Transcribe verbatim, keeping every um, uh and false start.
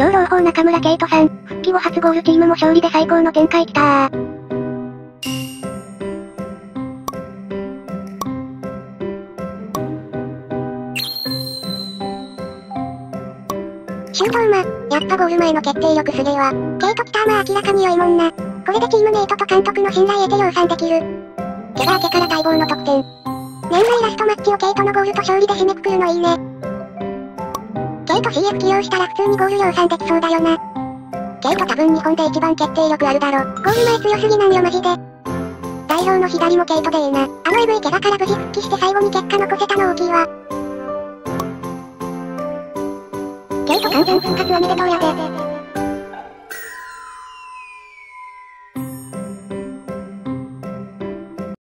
超朗報中村圭斗さん、復帰後初ゴールチームも勝利で最高の展開きたー。シュートうま。やっぱゴール前の決定力すげえわ。ケイト来たーまあ明らかに良いもんな。これでチームメイトと監督の信頼得て量産できる。ケガ明けから待望の得点。年内ラストマッチをケイトのゴールと勝利で締めくくるのいいね。ケイト シーエフ 起用したら普通にゴール量産できそうだよな。ケイト多分日本で一番決定力あるだろ。ゴール前強すぎなんよマジで。代表の左もケイトでええな。あのエグい怪我から無事復帰して最後に結果残せたの大きいわ。ケイト完全復活おめでとうやで。